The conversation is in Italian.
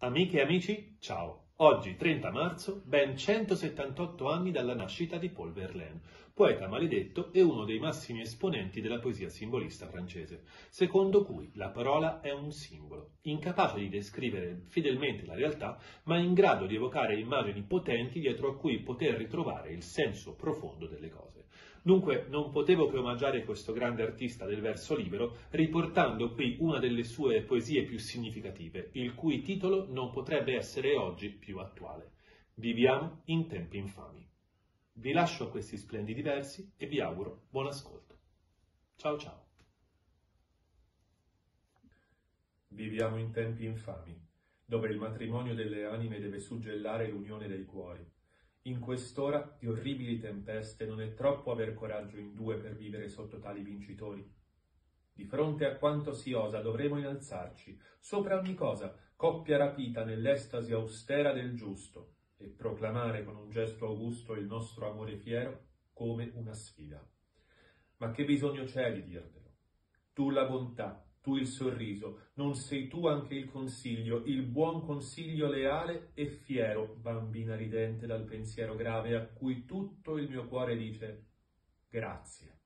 Amiche e amici, ciao! Oggi, 30 marzo, ben 178 anni dalla nascita di Paul Verlaine, poeta maledetto e uno dei massimi esponenti della poesia simbolista francese, secondo cui la parola è un simbolo, incapace di descrivere fedelmente la realtà, ma in grado di evocare immagini potenti dietro a cui poter ritrovare il senso profondo delle cose. Dunque non potevo che omaggiare questo grande artista del verso libero riportando qui una delle sue poesie più significative, il cui titolo non potrebbe essere oggi più attuale. Viviamo in tempi infami. Vi lascio a questi splendidi versi e vi auguro buon ascolto. Ciao ciao. Viviamo in tempi infami, dove il matrimonio delle anime deve suggellare l'unione dei cuori. In quest'ora di orribili tempeste non è troppo aver coraggio in due per vivere sotto tali vincitori. Di fronte a quanto si osa dovremo innalzarci, sopra ogni cosa, coppia rapita nell'estasi austera del giusto, e proclamare con un gesto augusto il nostro amore fiero come una sfida. Ma che bisogno c'è di dirtelo? Tu la bontà, tu il sorriso, non sei tu anche il buon consiglio leale e fiero, bambina ridente dal pensiero grave a cui tutto il mio cuore dice grazie.